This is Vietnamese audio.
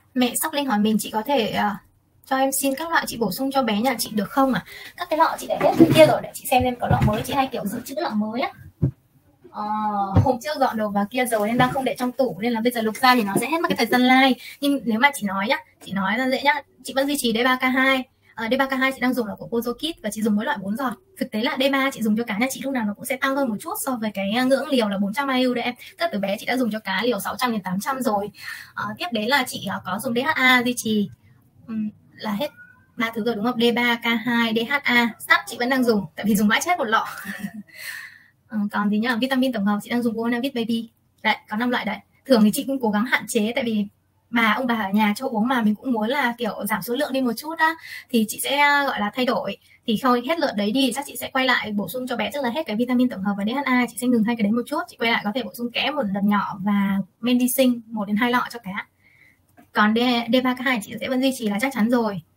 Mẹ Sóc Linh hỏi mình chị có thể cho em xin các loại chị bổ sung cho bé nhà chị được không ạ? Các cái lọ chị để hết dưới kia rồi, để chị xem có lọ mới, chị hay kiểu dự trữ lọ mới á. Hôm trước dọn đồ vào kia rồi nên đang không để trong tủ, nên là bây giờ lục ra thì nó sẽ hết mất cái thời gian like. Nhưng nếu mà chị nói ra dễ nhá, chị vẫn duy trì D3K2. D3K2 chị đang dùng là của Pozo Kit và chị dùng mỗi loại 4 giọt. Thực tế là D3 chị dùng cho cá nhà chị lúc nào nó cũng sẽ tăng hơn một chút so với cái ngưỡng liều là 400 IU đấy em. Tức là từ bé chị đã dùng cho cá liều 600 đến 800 rồi. Tiếp đến là chị có dùng DHA duy trì, là hết 3 thứ rồi đúng không? D3K2, DHA, sắt chị vẫn đang dùng tại vì dùng mãi chết một lọ. Còn gì nhá, vitamin tổng hợp chị đang dùng Bonavit Baby. Đấy, có 5 loại đấy. Thường thì chị cũng cố gắng hạn chế, tại vì ông bà ở nhà cho uống mà mình cũng muốn là kiểu giảm số lượng đi một chút á, thì chị sẽ gọi là thay đổi. Thì khi hết lượt đấy đi chắc chị sẽ quay lại bổ sung cho bé, tức là hết cái vitamin tổng hợp và DHA chị sẽ ngừng hai cái đấy một chút, chị quay lại có thể bổ sung kẽm một lần nhỏ và men vi sinh 1 đến 2 lọ cho cá. Còn D3K2 chị sẽ vẫn duy trì là chắc chắn rồi.